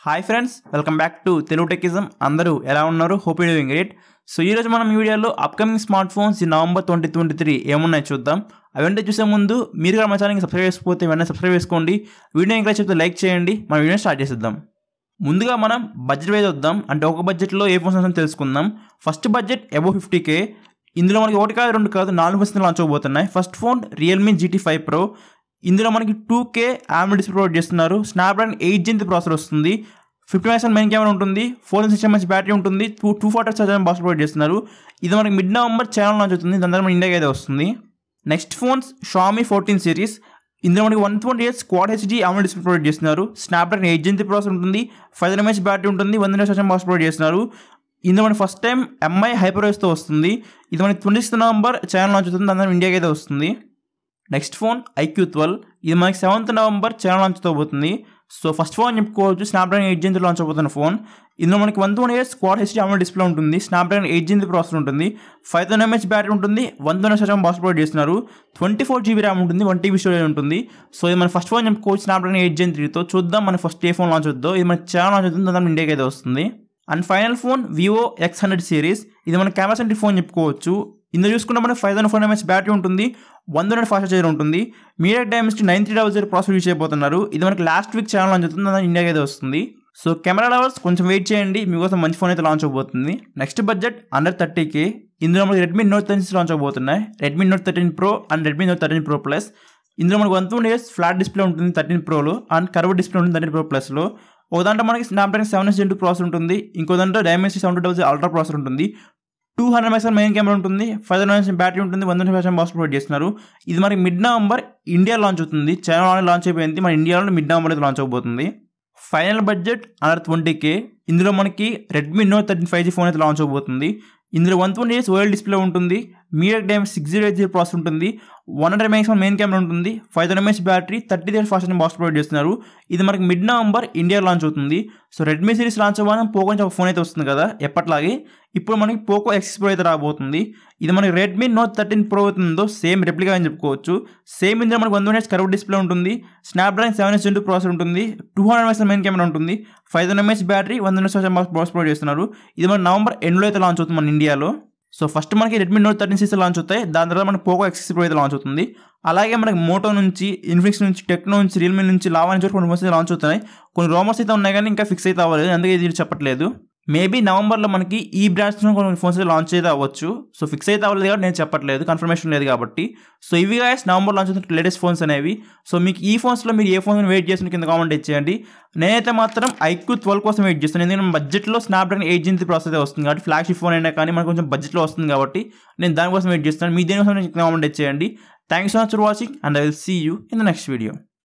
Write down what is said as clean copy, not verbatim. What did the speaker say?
Hi friends, welcome back to Telugu techism. అందరూ ఎలా ఉన్నారు? Hope you doing great. So ఈరోజు మనం ఈ వీడియోలో అప్కమింగ్ స్మార్ట్ ఫోన్స్ ఈ నవంబర్ 2023 ఏమున్నాయో చూద్దాం. అవంటే చూసే ముందు మీరు కూడా మా ఛానల్కి సబ్స్క్రైబ్ చేసుకోకపోతే వెంటనే సబ్స్క్రైబ్ చేసుకోండి. వీడియో ఇంకా చెప్తే లైక్ చేయండి. మన వీడియో స్టార్ట్ చేసేద్దాం. ముందుగా మనం బడ్జెట్ వైజ్ వద్దాం. అంటే ఒక బడ్జెట్లో ఏ ఫోన్స్ అని తెలుసుకుందాం. First budget above 50K. ఇందులో మనకి ఒకటి కాదు, రెండు కాదు, 4 ఫోన్స్ లాంచ్ అవబోతున్నాయి. First phone Realme GT 5 Pro. ఇందులో మనకి 2K AMOLED డిస్ప్లే ప్రొవైడ్ చేస్తున్నారు. స్నాప్డ్రాగన్ 8 Gen ప్రాసెసర్ వస్తుంది. 50 మెయిన్ కెమెరా ఉంటుంది. 460 mAh బ్యాటరీ ఉంటుంది. 240 ఛార్జర్ బాక్స్ ప్రొవైడ్ చేస్తున్నారు. ఇది మనకి మిడ్ నవంబర్ ఛానల్ లాంచ్ అవుతుంది. దాని తర్వాత మన ఇండియాకి అయితే వస్తుంది. Next phones Xiomi 14 series. ఇందులో మనకి 128 Quad HD AMOLED display provide చేస్తున్నారు. స్నాప్డ్రాగన్ 8 Gen ప్రాసెసర్ ఉంటుంది. 500 mAh బ్యాటరీ ఉంటుంది. 120 ఛార్జర్ బాక్స్ ప్రొవైడ్ చేస్తున్నారు. ఇందులో మనకి ఫస్ట్ టైం MI హైపర్వేస్తో వస్తుంది. ఇది మనకి 26 నవంబర్ ఛానల్ లాంచ్ అవుతుంది. దాని తర్వాత ఇండియాకి అయితే వస్తుంది. Next phone Iqoo 12. ఇది మనకి 7th నవంబర్ ఛానల్ లాంచ్ అవుతుంది. సో ఫస్ట్ ఫోన్ చెప్పుకోవచ్చు. స్నాప్డ్రాగన్ 8 Gen లాంచ్ అయిపోతున్న ఫోన్. ఇందులో మనకి 128 Quad HD AMOLED డిస్ప్లే ఉంటుంది. స్నాప్డ్రాగన్ 8 Gen ప్రాసెసర్ ఉంటుంది. 500 mAh బ్యాటరీ ఉంటుంది. 120 ఛార్జర్ బాక్స్ ప్రొవైడ్ చేస్తున్నారు. 24GB ర్యామ్ ఉంటుంది. 1TB స్టోరేజ్ ఉంటుంది. సో ఇది మన ఫస్ట్ ఫోన్ చెప్పుకోవచ్చు. స్నాప్డ్రాగన్ 8 Gen 3తో చూద్దాం మన ఫస్ట్ ఏ ఫోన్ లాంచ్ అవుతుందో. ఇది మన ఛానల్ లాంచ్ అవుతుంది. దాని ఇండియాకి అయితే వస్తుంది. And final phone Vivo X100 Series. ఇది మన కెమెరా సెంట్రిక్ ఫోన్ చెప్పుకోవచ్చు. ఇందులో చూసుకుంటే మనకి 504 mAh బ్యాటరీ ఉంటుంది. 100 ఫాస్ట్ ఛార్జర్ ఉంటుంది. మీడియాటెక్ డైమెన్సిటీ 9300 ప్రాసెసర్ యూజ్ చేయబోతున్నారు. ఇది మనకి లాస్ట్ వీక్ ఛానల్ లాంచ్ అవుతుంది. దాని ఇండియాకి అయితే వస్తుంది. సో కెమెరా లవర్స్ కొంచెం వెయిట్ చేయండి, మీకోసం మంచి ఫోన్ అయితే లాంచ్ అవబోతుంది. Next budget under 30K. ఇందులో మనకి Redmi Note 13 లాంచ్ అవబోతున్నాయి. Redmi Note 13 Pro and Redmi Note 13 Pro Plus. ఇందులో మనకి 128 ఫ్లాట్ డిస్ప్లే ఉంటుంది 13 Proలో అండ్ కర్వ్ డిస్ప్లే ఉంటుంది 13 Pro Plusలో. ఒక దాంట్లో మనకి స్నాప్డ్రాగన్ 7 Gen 2 ప్రాసెసర్ ఉంటుంది. ఇంకో దాంట్లో డైమెన్సిటీ 7200 అల్ట్రా ప్రాసెసర్ ఉంటుంది. 200 mAh మెయిన్ కెమెరా ఉంటుంది. 500 mAh బ్యాటరీ ఉంటుంది. 120 ఛార్జర్ బాక్స్ ప్రొవైడ్ చేస్తున్నారు. ఇది మనకి మిడ్ నవంబర్ ఇండియా లాంచ్ అవుతుంది. చైనా లాంచ్ అయిపోయింది. మన ఇండియాలో మిడ్ నవంబర్ అయితే లాంచ్ అవబోతుంది. Final budget under 20K. ఇందులో మనకి Redmi Note 13 5G ఫోన్ అయితే లాంచ్ అవబోతుంది. ఇందులో 128 OLED డిస్ప్లే ఉంటుంది. మీడియాటెక్ డైమెన్సిటీ 6080 ప్రాసెసర్ ఉంటుంది. 100 mAh మెయిన్ కెమెరా ఉంటుంది. 500 mAh battery 30 fast charging box provide చేస్తున్నారు. ఇది మనకి మిడ్ నవంబర్ ఇండియా లాంచ్ అవుతుంది. సో రెడ్మీ సిరీస్ లాంచ్ అవ్వగానే పోకో నుంచి ఒక ఫోన్ అయితే వస్తుంది కదా ఎప్పట్లాగే. ఇప్పుడు మనకి పోకో X Pro అయితే రాబోతుంది. ఇది మనకి Redmi Note 13 Pro అవుతుందో సేమ్ రెప్లికా అని చెప్పుకోవచ్చు. సేమ్ ఇందులో మనకి 128 కర్వ్ డిస్ప్లే ఉంటుంది. స్నాప్డ్రాగన్ 7 Gen 2 ప్రాసెసర్ ఉంటుంది. 200 mAh మెయిన్ కెమెరా ఉంటుంది. 500 mAh battery 120 charger box provide చేస్తున్నారు. ఇది మన నవంబర్ ఎండ్లో అయితే లాంచ్ అవుతుంది మన ఇండియాలో. సో ఫస్ట్ మనకి Redmi Note 13 series లాంచ్ అవుతాయి. దాని తర్వాత మనకి పోకో X Pro అయితే లాంచ్ అవుతుంది. అలాగే మనకి మోటో నుంచి, ఇన్ఫినిక్స్ నుంచి, టెక్నో నుంచి, రియల్మీ నుంచి, లావా నుంచి కొన్ని ఫోన్స్ అయితే లాంచ్ అవుతున్నాయి. కొన్ని రూమర్స్ అయితే ఉన్నాయి కానీ ఇంకా ఫిక్స్ అయితే అవ్వలేదు. అందుకే ఇది చెప్పట్లేదు. మేబీ నవంబర్లో మనకి ఈ బ్రాండ్స్ కొన్ని ఫోన్స్ అయితే లాంచ్ అయితే అవ్వచ్చు. సో ఫిక్స్ అయితే అవ్వలేదు కాబట్టి నేను చెప్పట్లేదు, కన్ఫర్మేషన్ లేదు కాబట్టి. సో ఇవి గాయస్ నవంబర్ లాంచ్ అవుతున్న లేటెస్ట్ ఫోన్స్ అనేవి. సో మీకు ఈ ఫోన్స్లో మీరు ఏ ఫోన్ వెయిట్ చేసిన కింద కామెంట్ ఇచ్చేయండి. నేనైతే మాత్రం Iqoo 12 కోసం వెయిట్ చేస్తాను. ఎందుకంటే బడ్జెట్లో స్నాప్డ్రాగన్ 8 Gen ప్రాసెసర్ వస్తుంది కాబట్టి, ఫ్లాగ్షిప్ ఫోన్ అయినా కానీ మనకు కొంచెం బడ్జెట్లో వస్తుంది కాబట్టి నేను దానికోసం వెయిట్ చేస్తాను. మీ దేనికోసం కామెంట్ ఇచ్చేయండి. Thank you so much for watching and I will see you in the next video.